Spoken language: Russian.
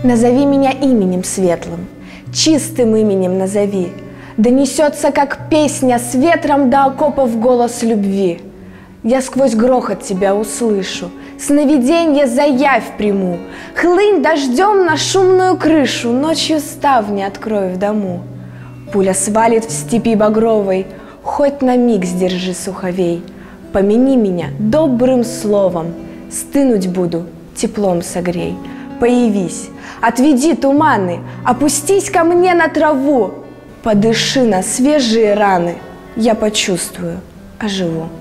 Назови меня именем светлым, чистым именем назови. Донесется, как песня с ветром до окопов голос любви. Я сквозь грохот тебя услышу, сновиденье за явь приму. Хлынь дождем на шумную крышу, ночью ставни открою в дому. Пуля свалит в степи багровой, хоть на миг сдержи суховей. Помяни меня добрым словом, стынуть буду, теплом согрей. Появись, отведи туманы, опустись ко мне на траву. Подыши на свежие раны, я почувствую, оживу.